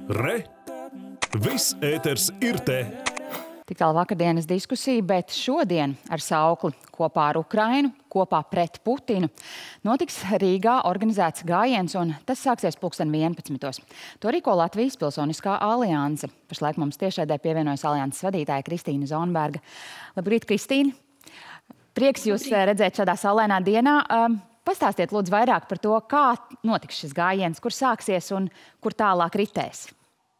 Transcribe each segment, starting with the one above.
Re! Viss ēters ir te! Tik tālu vakardienas diskusija, bet šodien ar saukli kopā ar Ukrainu, kopā pret Putinu notiks Rīgā organizēts gājiens, un tas sāksies 11. To rīko Latvijas Pilsoniskā alianse. Pašlaik mums tiešraidē pievienojas alianses vadītāja Kristīna Zonberga. Labrīt, Kristīna! Prieks jūs redzēt šādā saulainā dienā. Pastāstiet lūdzu vairāk par to, kā notiks šis gājiens, kur sāksies un kur tālāk ritēs.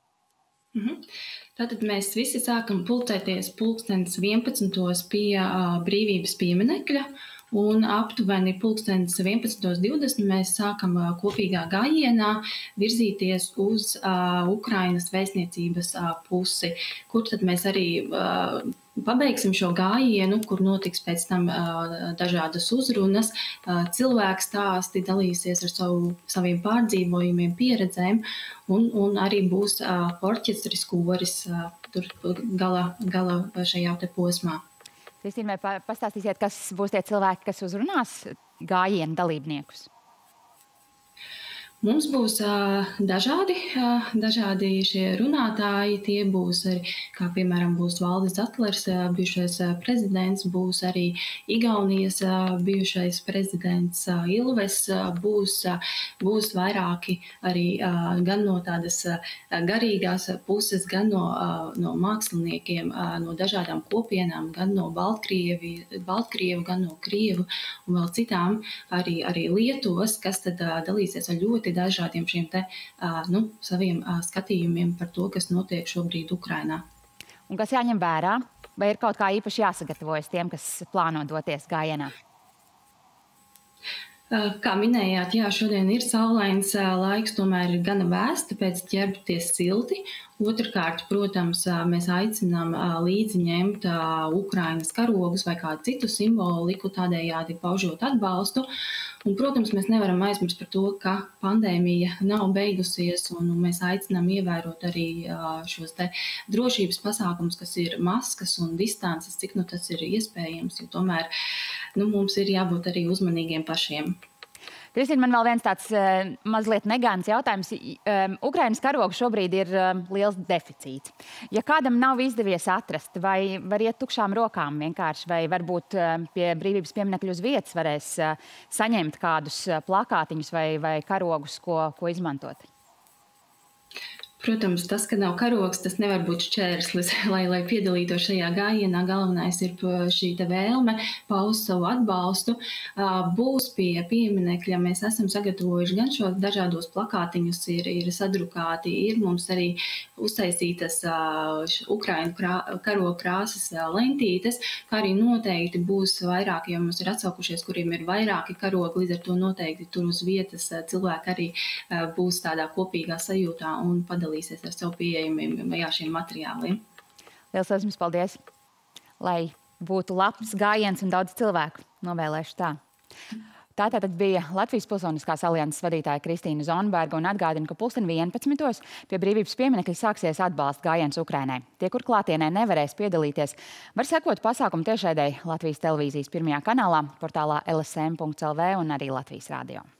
Tātad mēs visi sākam pulcēties 11. pie brīvības pieminekļa, un aptuveni 11:20 mēs sākam kopīgā gājienā virzīties uz Ukrainas vēstniecības pusi, kur tad mēs arī pabeigsim šo gājienu, kur notiks pēc tam dažādas uzrunas, cilvēku stāsti, dalīsies ar saviem pārdzīvojumiem, pieredzēm, un arī būs orķestris, koris tur gala šajā te posmā. Kristīna, vai pastāstīsiet, kas būs tie cilvēki, kas uzrunās gājienu dalībniekus? Mums būs dažādi šie runātāji. Tie būs arī, kā piemēram, būs Valdis Zatlers, bijušais prezidents, būs arī Igaunijas bijušais prezidents Ilves, būs vairāki arī gan no tādas garīgās puses, gan no māksliniekiem, no dažādām kopienām, gan no Baltkrievu, gan no Krievu un vēl citām, arī Lietuvas, kas tad dalīsies ar ļoti dažādiem šiem te, saviem skatījumiem par to, kas notiek šobrīd Ukrainā. Un kas jāņem vērā? Vai ir kaut kā īpaši jāsagatavojas tiem, kas plāno doties gājienā? Kā minējāt, jā, šodien ir saulains laiks, tomēr ir gana vēsts, tāpēc ķerpties silti. Otrkārt, protams, mēs aicinām līdzi ņemt Ukrainas karogus vai kādu citu simboliku, tādējādi paužot atbalstu. Un, protams, mēs nevaram aizmirst par to, ka pandēmija nav beigusies, un mēs aicinām ievērot arī šos te drošības pasākumus, kas ir maskas un distances, cik tas ir iespējams, jo tomēr mums ir jābūt arī uzmanīgiem pašiem. Kristīna, man vēl viens tāds mazliet negāns jautājums. Ukrainas karogu šobrīd ir liels deficīts. Ja kādam nav izdevies atrast, vai var iet tukšām rokām vienkārši, vai varbūt pie brīvības pieminekļa uz vietas varēs saņemt kādus plakātiņus vai karogus, ko izmantot? Protams, tas, ka nav karogs, tas nevar būt šķērslis, lai piedalītos šajā gājienā. Galvenais ir šī vēlme paust savu atbalstu. Būs pie pieminekļa, mēs esam sagatavojuši gan šo dažādos plakātiņus, ir sadrukāti, ir mums arī uztaisītas Ukrainu karogu krāsas lentītes, kā arī noteikti būs vairāki, jo mums ir atsaukušies, kuriem ir vairāki karogi, līdz ar to noteikti tur uz vietas cilvēki arī būs tādā kopīgā sajūtā un padalīsies ar savu pieejamiem šiem materiāliem. Liels jums paldies! Lai būtu labs gājiens un daudz cilvēku, novēlēšu tā. Tā tātad bija Latvijas Pilsoniskās alianses vadītāja Kristīna Zonberga, un atgādina, ka 11. pie brīvības pieminekļa sāksies atbalsta gājiens Ukrainai. Tie, kur klātienē nevarēs piedalīties, var sekot pasākumu tiešraidē Latvijas televīzijas 1. kanālā, portālā lsm.lv un arī Latvijas radio.